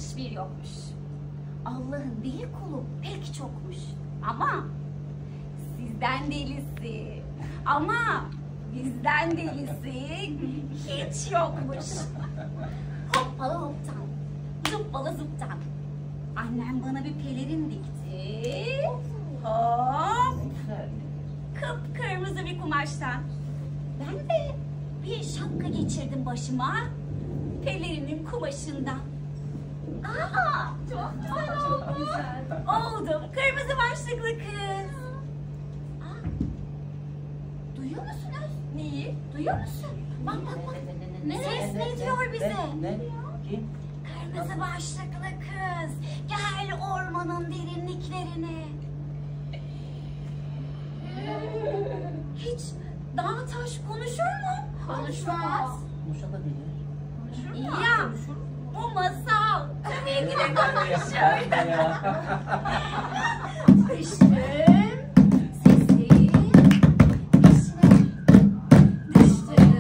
hiçbir yokmuş. Allah'ın deli kulu pek çokmuş. Ama sizden delisi, ama bizden delisi hiç yokmuş. Hoppala hoptan, zıppala zıptan. Annem bana bir pelerin dikti. Hop. Kıpkırmızı bir kumaştan. Ben de bir şapka geçirdim başıma. Pelerinin kumaşından. Aa, çok güzel oldu. Oldum kırmızı başlıklı kız. Aa, duyuyor musunuz? Neyi? Duyuyor musun? Bak bak bak. Ses ne diyor bize? Ne? Kim? Kırmızı başlıklı kız. Gel ormanın derinliklerine. Hiç dağ taş konuşur mu? Konuşmaz. Konuşabilir. Ya bu masal. Tabii ki de konuşur. Düştüm sesin peşine. Düştüm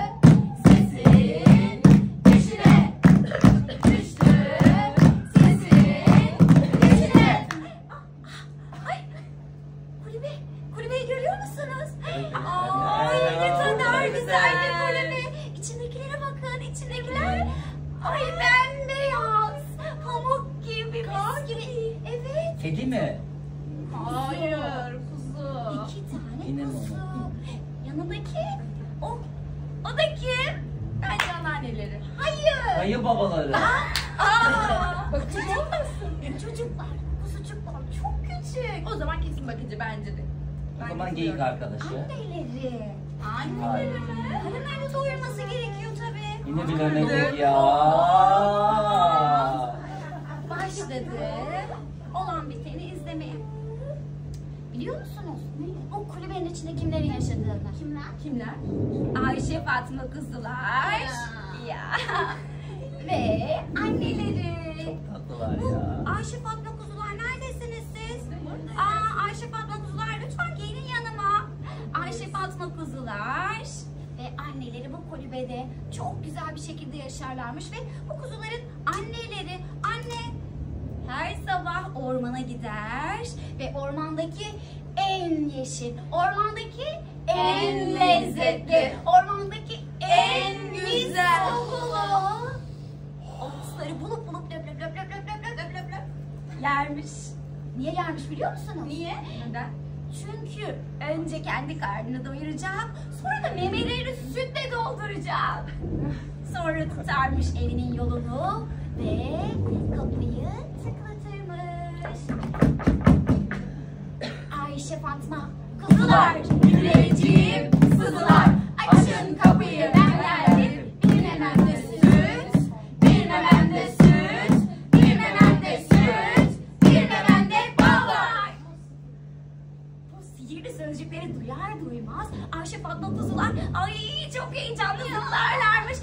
sesin peşine. Düştüm sesin peşine. Ay, kulübeyi görüyor musunuz? Ay ne kadar güzel bir kulübe. İçindekilere bakın, içindekiler. Ay bembeyaz, pamuk gibi, mis gibi. Evet. Kedi mi? Hayır, kuzu. 2 tane Yine mi kuzu. onu? Yanındaki, o da kim? Bence anneanneleri. Hayır. Ayı babaları. Aa, Bakacak çocuklar, kuzucuklar çok küçük. O zaman kesin bakıcı bence de. O zaman geyik arkadaşı. Anneleri. Hayır. Karınlarını doyurması gerekiyor tabii. Yine bilemedik ya. Başladı olan biteni izlemeye. Biliyor musunuz? O kulübenin içinde kimlerin yaşadığını? Kimler? Ayşe Fatma kuzular. Ya. Ve anneleri. Çok tatlılar ya. Ayşe Fatma kuzular neredesiniz siz? Aa, Ayşe Fatma kuzular lütfen gelin yanıma. Ayşe Fatma kuzular ve anneleri bu kulübede çok güzel bir şekilde yaşarlarmış ve bu kuzuların anneleri her sabah ormana gider ve ormandaki en yeşil, ormandaki en lezzetli, ormandaki en güzel kokulu otları bulup löp löp löp löp löp löp löp löp löp yermiş. Niye yermiş biliyor musunuz? Niye? Neden? Çünkü önce kendi karnını doyuracak, sonra da memelerini sütle dolduracak. Sonra tutarmış evinin yolunu ve kapıyı tıklatırmış. Ayşe Fatma, kuzular, yüreğciğim, sızılar, açın kapıyı ben geldim. Bilmem de süt, bilmem de süt, bilmem de süt, bilmem de bal var. Bu sihirli sözcükleri duyar duymaz Ayşe Fatma kuzular ay çok heyecanlı zıplarlarmış.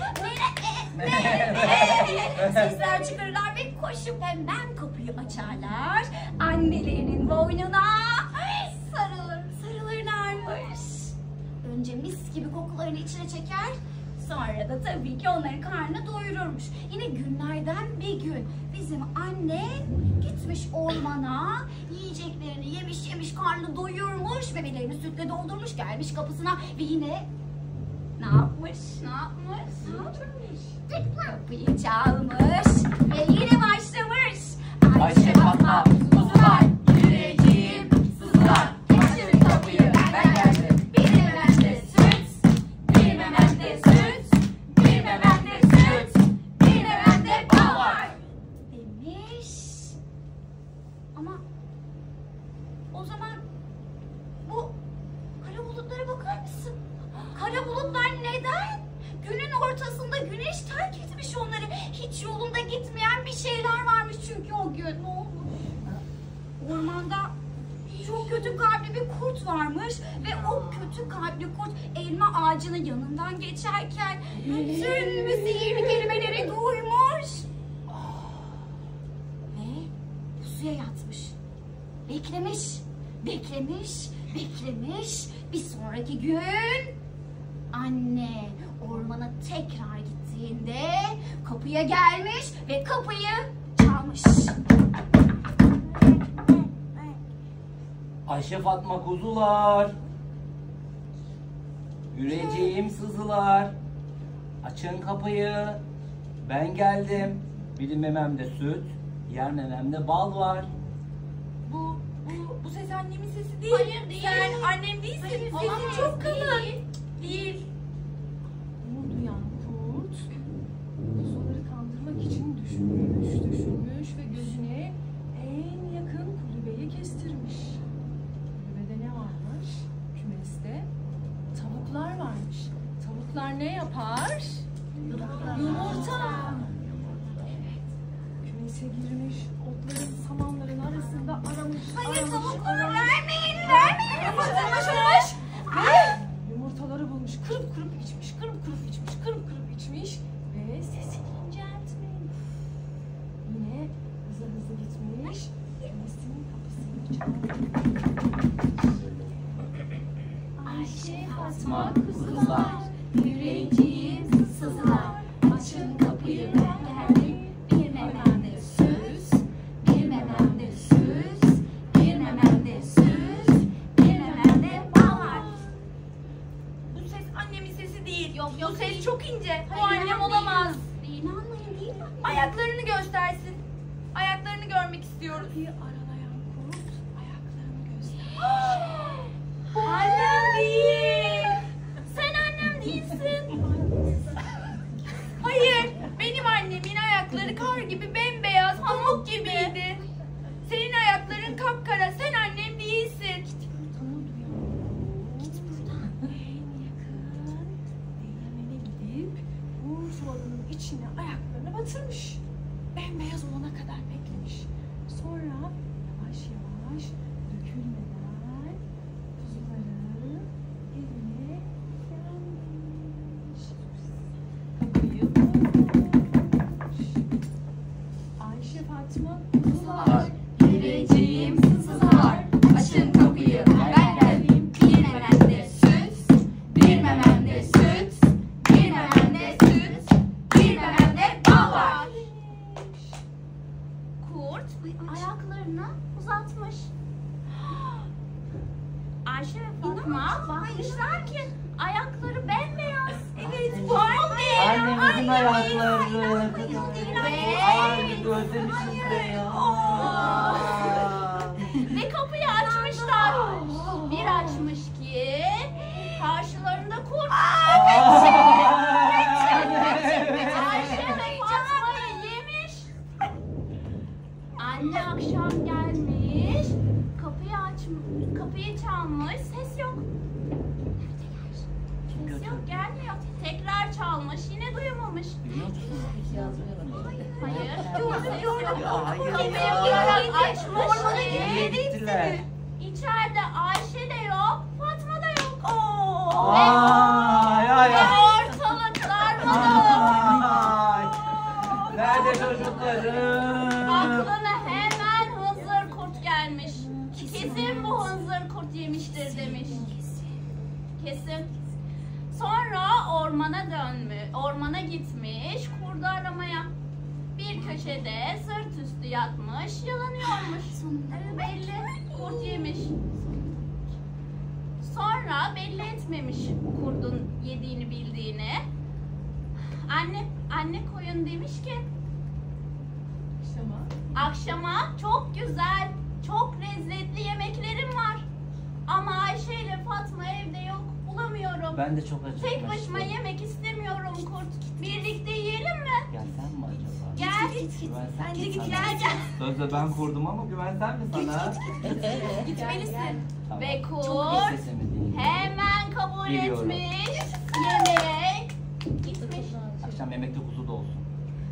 Sesler çıkarırlar ve koşup hemen kapıyı açarlar. Annelerinin boynuna sarılırlarmış. Önce mis gibi kokularını içine çeker. Sonra da tabii ki onların karnını doyururmuş. Yine günlerden bir gün bizim anne gitmiş ormana, yiyeceklerini yemiş karnını doyurmuş, bebelerini sütle doldurmuş, gelmiş kapısına ve yine ne yapmış? Kapıyı çalmış ve yine başlamış. Ayşe Fatma, kuzular, yüreğim, sızılar, açın kapıyı ben geldim. Bilmem de süt, bilmem de süt, bilmem de süt, bilmem de bal var demiş. Ama o zaman bu kara bulutlara bakar mısın? Kara bulutlar neden? Günün ortasında güneş terk etmiş onları. Hiç yolunda gitmeyen bir şeyler varmış çünkü o gün. Ne olmuş? Ormanda çok kötü kalpli bir kurt varmış ve o kötü kalpli kurt elma ağacının yanından geçerken bütün bu sihirli kelimeleri duymuş. Ve pusuya yatmış. Beklemiş. Bir sonraki gün anne ormana tekrar gittiğinde kapıya gelmiş ve kapıyı Ayşe Fatma kuzular. Yüreceğim sızılar. Açın kapıyı. Ben geldim. Bir mememde süt, diğer mememde bal var. Bu ses annemin sesi değil. Hayır, değil. Sen annem değilsin. Hayır, Sesin olamaz, çok kalın. değil. Değil. Bunu duyan kurt kuzuları kandırmak için düşünmüş ve gözüne en yakın kulübeyi kestirmiş. Kulübede ne varmış? Kümeste tavuklar varmış. Tavuklar ne yapar? Yumurta. Kümese girmiş, otların, samanların arasında aramış. Vermeyin. Yavaş. Ve yumurtaları bulmuş, kırıp kırıp içmiş ve sesini inceltmiş. Yine hızlı gitmiş, kümesinin kapısını çalmış. Ayşe Fatma, Fatma kuzular. kuzular. Yüreceğim sızılar. Açın kapıyı ben geldim. Bir mememde süt. Bir mememde süt. Bir mememde süt. Bir mememde bal var. Bu ses annemin sesi değil. Yok, Bu yok, ses değil. çok ince. Bu Hayır, annem değil. olamaz. Değil, anlayın değil mi? Ayaklarını göstersin. Ayaklarını görmek istiyoruz. Kapıyı aralayan kurt ayaklarını göstermiş. Annem değil. Sen annem değilsin. Hayır, benim annemin ayakları kar gibi bembeyaz, pamuk gibiydi. Senin ayakların kapkara, sen annem değilsin. Bunu duyan kurt en yakın değirmene gidip bu çuvalının içine ayaklarını batırmış. Bembeyaz olana kadar beklemiş. Sonra yavaş yavaş dökülmeden kuzuları evine gelmiş. Kapıyı bulmuş. Ayşe Fatma kuzular. Yüreceğim sızılar. Açın kapıyı ben geldim. Bir mememde süt. Bir mememde süt. Bir mememde süt. Bir mememde bal var. Kurt ayaklarını uzatmış. Ayşe ve Fatma bakmışlar ki ayakları bembeyaz. Evet, bu anne. Annemizin ayakları. Ay Ve özlemişiz de ya. Ve kapıyı açmışlar. Bir açmış ki karşılarında kurt. Ayşe ve Fatma'yı yemiş. Anne akşam gelmiş. Kapıyı çalmış. Ses yok. Ses yok, gelmiyor. Tekrar çalmış. Yine duymamış. Biliyor musun? Hayır. Ya hayır Kapıyı ya. vurarak açmış. Nereye gittiler? İçeride Ayşe de yok, Fatma da yok. Ay ay Ve ay. ortalık darmadağın. Ay. Nerede çocuklarım? Aklına hemen hınzır kurt gelmiş. Kesin bu hınzır kurt yemiştir demiş. Kesin. Sonra ormana gitmiş kurdu aramaya. Bir köşede sırt üstü yatmış, yalanıyormuş. Belli, kurt yemiş. Sonra belli etmemiş kurdun yediğini bildiğini. Anne koyun demiş ki akşama çok güzel, çok lezzetli yemeklerim var. Ama Ayşe ile Fatma evde yok, bulamıyorum. Ben de çok acıkmıştım. Tek başıma yemek istemiyorum kurt. Birlikte yiyelim mi? Gelsem mi acaba? Gel. Güvensem Git, mi sana? gel. Sözde ben kurdum ama güvensem mi sana? Gitmelisin. Tamam. Ve Çok kurt sesimi dinle. hemen kabul Geliyorum. etmiş. Yemeğe gitmiş. Akşam yemekte kuzu da olsun.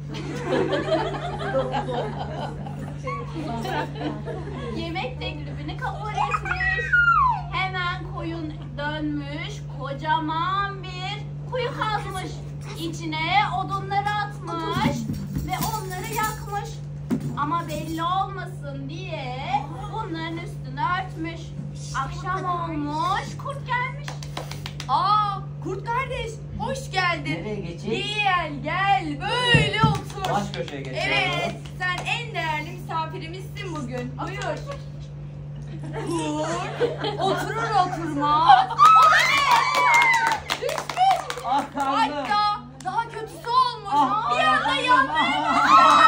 Yemek teklifini kabul etmiş. Hemen koyun dönmüş. Kocaman bir kuyu kazmış. İçine odunları atmış ve onları yakmış. Ama belli olmasın diye bunların üstünü örtmüş. Akşam olmuş, kurt gelmiş. Kurt kardeş, hoş geldin. Nereye geçeyim? Gel, böyle otur. Baş köşeye geçiyoruz. Evet, sen en değerli misafirimizsin bugün. Buyur. Oturur oturmaz. O da ne? Düşmüş. Ah kandım. Hatta daha kötüsü olmuş. Ah, Bir anda ayaklarım. yandı.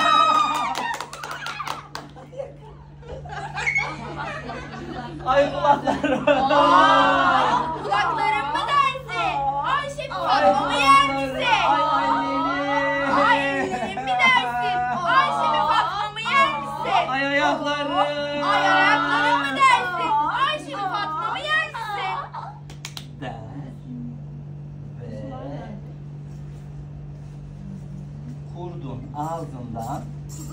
Ay kulaklarım. Kulaklarım mı dersin? Ayşe mi Ay Fatma mı yer kulaklarım. misin? Ay annenim. Ay ellerim mi dersin? Ayşe mi Fatma mı yer misin? Ay ayaklarım. Ay ayaklarım mı dersin? Ayşe mi Fatma mı yer misin? Der ve kurdun ağzından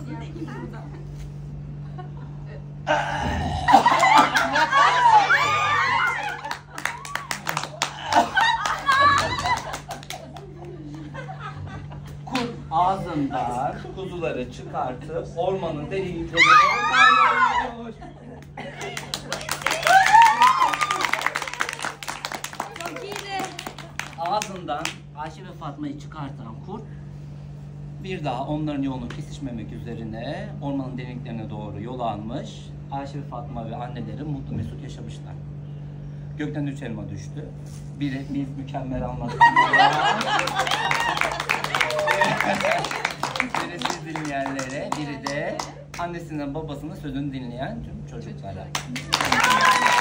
kurt ağzından kuzuları çıkartıp ormanın derinliklerine kaybolmuş. Çok iyiydi. Ağzından Ayşe ve Fatma'yı çıkartan kurt bir daha onların yolunu kesişmemek üzerine ormanın derinliklerine doğru yol almış. Ayşe ve Fatma ve anneleri mutlu mesut yaşamışlar. Gökten 3 elma düştü. Biri biz mükemmel anlattık. Biri siz dinleyenlere, biri de annesinden babasının sözünü dinleyen tüm çocuklara.